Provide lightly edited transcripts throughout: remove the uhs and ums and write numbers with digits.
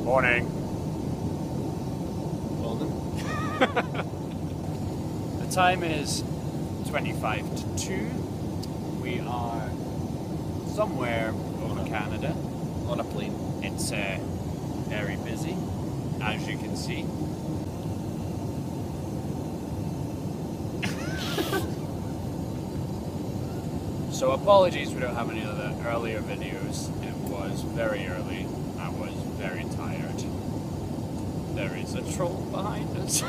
Morning. Morning. The time is 25 to 2. We are somewhere over Canada. On a plane. It's very busy, as you can see. So apologies we don't have any of the earlier videos. It was very early. I was very tired. There is a troll behind us.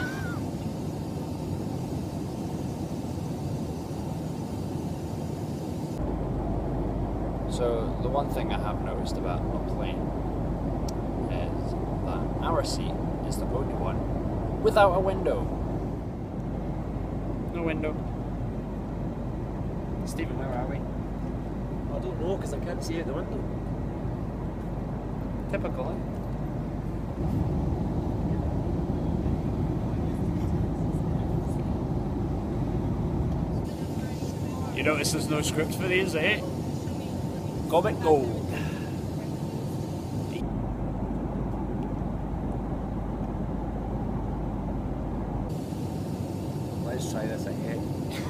So the one thing I have noticed about a plane is that our seat is the only one without a window. No window. Stephen, where are we? I don't know because I can't see out the window. Typical, eh? You notice there's no script for these, eh? Comic gold. Let's try this again.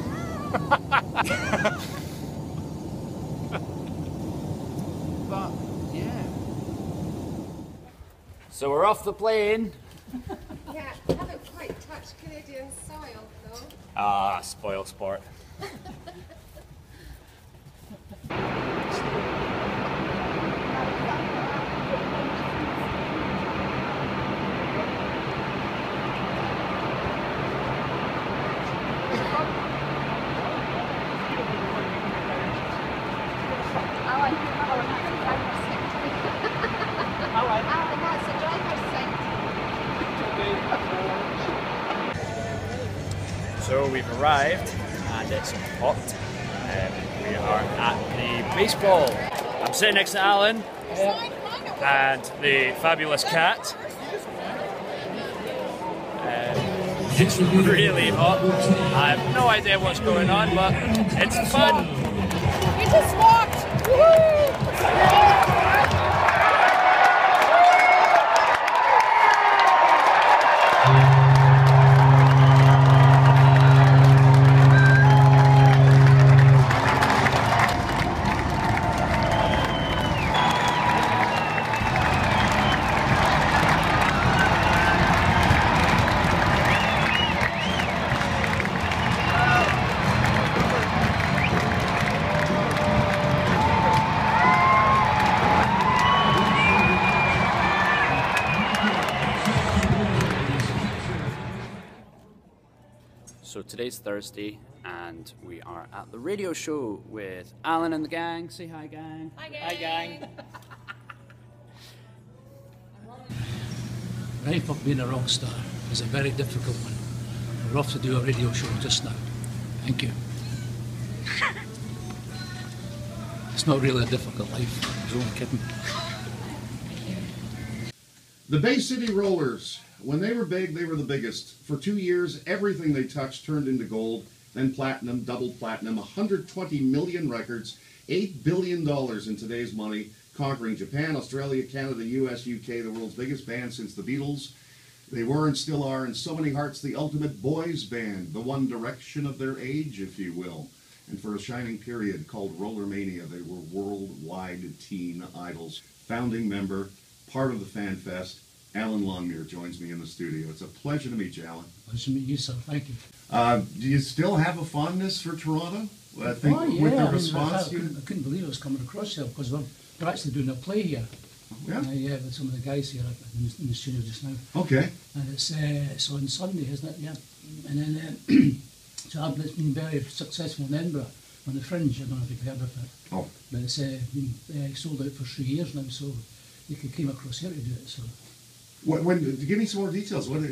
But, yeah. So we're off the plane. Yeah, I haven't quite touched Canadian soil though. Ah, spoil sport. So we've arrived and it's hot. We are at the baseball. I'm sitting next to Alan and the fabulous cat. It's really hot. I have no idea what's going on, but it's fun. We just walked! Woohoo! So today's Thursday and we are at the radio show with Alan and the gang. Say hi, gang. Hi, gang. Hi, gang. Life of being a rock star is a very difficult one. We're off to do a radio show just now. Thank you. It's not really a difficult life. I was only kidding. The Bay City Rollers, when they were big, they were the biggest. For 2 years, everything they touched turned into gold, then platinum, double platinum, 120 million records, $8 billion in today's money, conquering Japan, Australia, Canada, US, UK, the world's biggest band since the Beatles. They were and still are, in so many hearts, the ultimate boys band, the One Direction of their age, if you will. And for a shining period called Roller Mania, they were worldwide teen idols. Founding member, part of the Fan Fest, Alan Longmuir joins me in the studio. It's a pleasure to meet you, Alan. Pleasure to meet you, sir. Thank you. Do you still have a fondness for Toronto? I think Oh, yeah. with the I response couldn't believe it was coming across here because we're actually doing a play here. Yeah. Yeah, with some of the guys here in the studio just now. Okay. And it's on Sunday, isn't it? Yeah. And then, so it's been very successful in Edinburgh on the Fringe. I don't know if you've heard of it. Oh. But it's been sold out for 3 years now, so you came across here to do it. So. Give me some more details. What?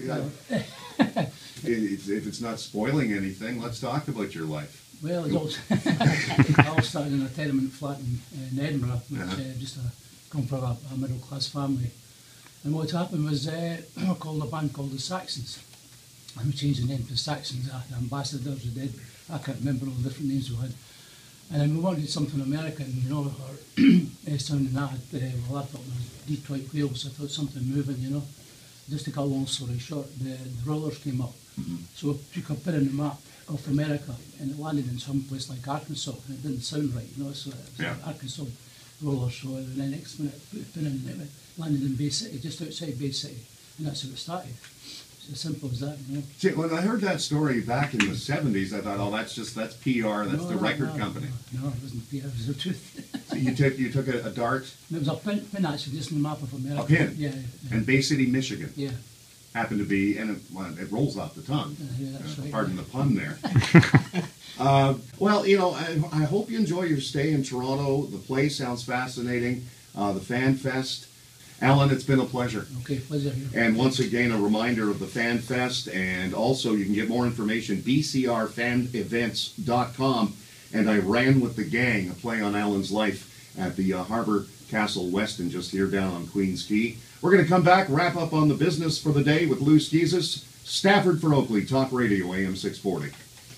If it's not spoiling anything, let's talk about your life. Well, it all started in a tenement flat in Edinburgh, which just come from a middle class family. And what happened was we called a band called the Saxons. And we changed the name to Saxons, the Ambassadors, we did. I can't remember all the different names we had. And then we wanted something American, you know, or sounding that. Well, I thought it was Detroit Wheels. I thought something moving, you know. Just to cut a long story short, the rollers came up. So we took a pin in the map of America, and it landed in some place like Arkansas, and it didn't sound right, you know. So it was like Arkansas rollers. So the next minute, put a pin in it, it landed in Bay City, just outside Bay City, and that's how it started. It's as simple as that, you know. See, when I heard that story back in the 70s, I thought, oh, that's PR, that's the record company. No, it wasn't PR, it was the truth. So you took a dart? It was a pin actually, just in the map of America. A pin? Yeah. And Bay City, Michigan? Yeah. Happened to be, and it rolls off the tongue. Yeah, that's right. Pardon the pun there. Well, you know, I hope you enjoy your stay in Toronto. The place sounds fascinating. The Fan Fest. Alan, it's been a pleasure. Okay, pleasure here. And once again, a reminder of the Fan Fest, and also you can get more information, bcrfanevents.com. And I ran with the gang, a play on Alan's life at the Harbour Castle Westin, just here down on Queen's Quay. We're going to come back, wrap up on the business for the day with Lou Schizas, Stafford for Oakley, Talk Radio, AM 640.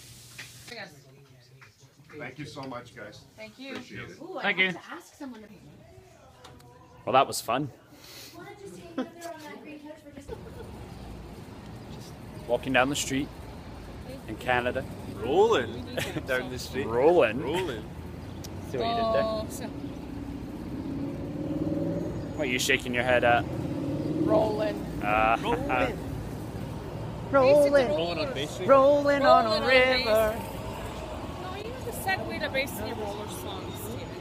Thank you so much, guys. Thank you. Appreciate it. Ooh, Thank you. To ask someone to Well, that was fun. Walking down the street in Canada. Rolling down the street. Rolling. Rolling. See what you did there? What are you shaking your head at? Rolling. Rolling. Rolling. Rolling on Bay Street. Rolling on a Rolling on river. No, you have to segue to Bay City Roller songs,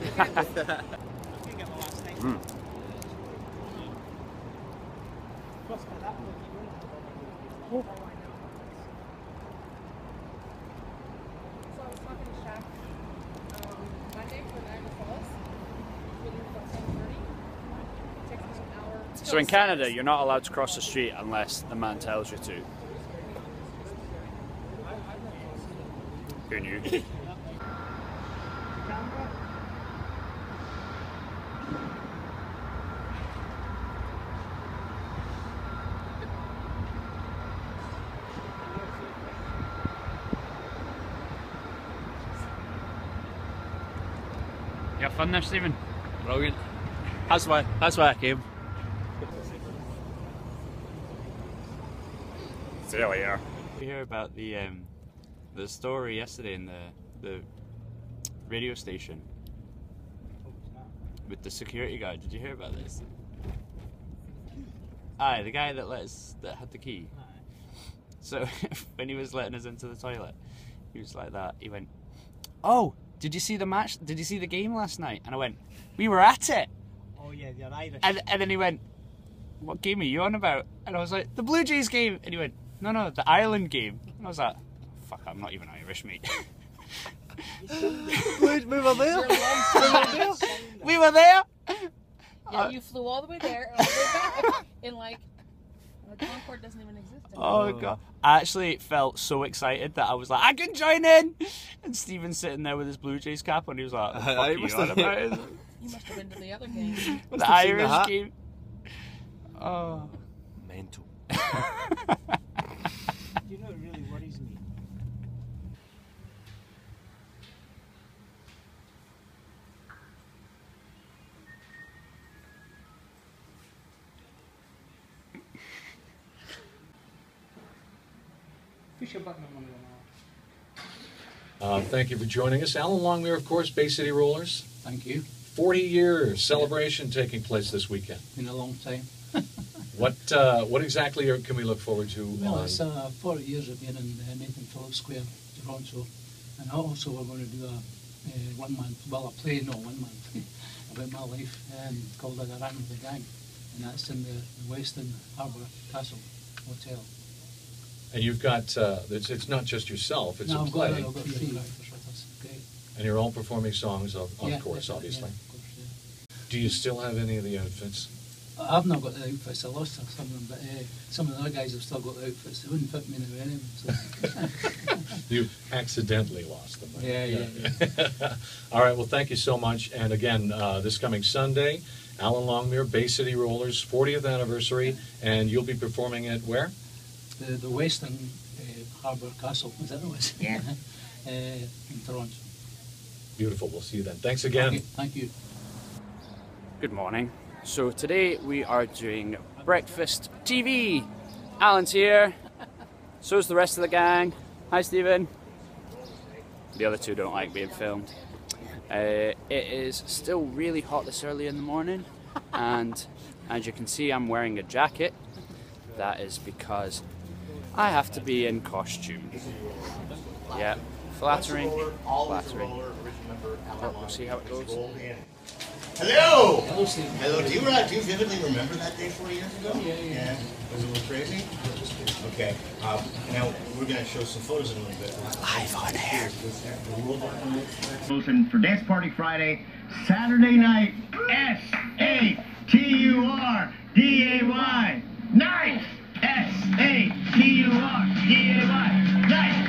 Stephen. So I was talking to Shaq Monday for Niagara Falls. Meeting about 7:30. Takes me an hour. So in Canada, you're not allowed to cross the street unless the man tells you to. Who knew? You have fun there, Stephen? Brilliant. That's why I came. So there we are. We hear about the story yesterday in the radio station with the security guard. Did you hear about this? Aye, the guy that had the key. So when he was letting us into the toilet, he was like that. He went, "Oh, did you see the match? Did you see the game last night?" And I went, "We were at it." Oh yeah, you're Irish. And then he went, "What game are you on about?" And I was like, "The Blue Jays game." And he went, No, the Ireland game. And I was like, fuck, I'm not even Irish, mate. We were there. We were there. Yeah, you flew all the way there and all the way back. And like, the Concorde doesn't even exist anymore. Oh god. I actually felt so excited that I was like, I can join in. And Steven's sitting there with his Blue Jays cap on. He was like, what the fuck are you on about? You must have been to the other game. The Irish game. Oh. Mental. You know, it really worries me. Push your button on one of them. Thank you for joining us. Alan Longmire, of course, Bay City Rollers. Thank you. 40 years celebration taking place this weekend. Been a long time. What exactly can we look forward to? Well, it's 40 years of being in Nathan Phillips Square, Toronto, and also we're going to do a play about my life, called I Ran with the Gang, and that's in the Westin Harbour Castle Hotel. And you've got, it's not just yourself, it's a I've play. got 3 characters with us. Great. And you're all performing songs, of Yeah, course, yeah, obviously. Yeah, of course, yeah. Do you still have any of the outfits? I've not got the outfits, I lost some of them, but some of the other guys have still got the outfits. They wouldn't fit me now anyway. So. You accidentally lost them. Yeah. All right, well, thank you so much. And again, this coming Sunday, Alan Longmire, Bay City Rollers, 40th anniversary, and you'll be performing it where? The Westin Harbour Castle, is that what it was? Yeah. In Toronto. Beautiful. We'll see you then. Thanks again. Okay, thank you. Good morning. So today we are doing breakfast TV. Alan's here. So's the rest of the gang. Hi, Stephen. The other two don't like being filmed. It is still really hot this early in the morning, and as you can see, I'm wearing a jacket. That is because I have to be in costume. Yeah, flattering, flattering. But we'll see how it goes. Hello! Hello, Steve. Hello, do you vividly remember that day 4 years ago? Yeah. Was it a little crazy? Okay. Now, we're going to show some photos in a little bit. Live on air. For Dance Party Friday, Saturday night, S-A-T-U-R-D-A-Y. Night! S-A-T-U-R-D-A-Y. Night!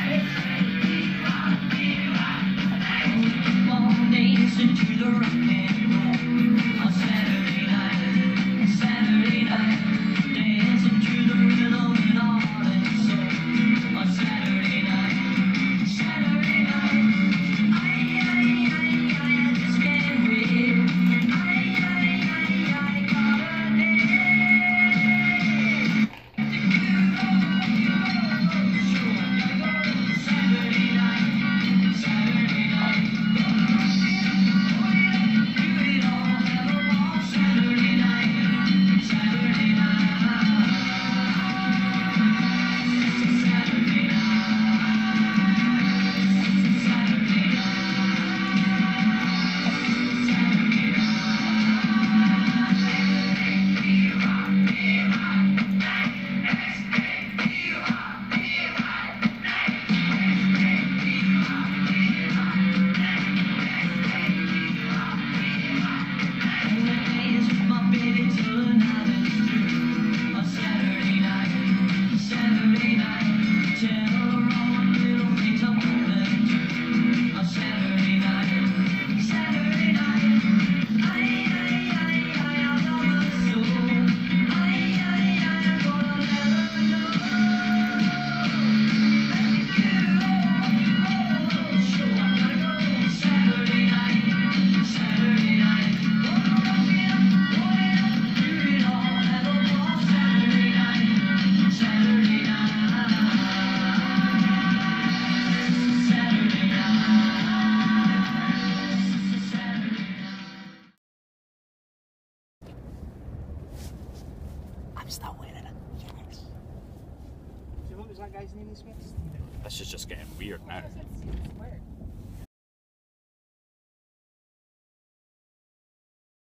I'm still wearing it. Yes. So what was that guy's name? This is just getting weird now. Stephen Square.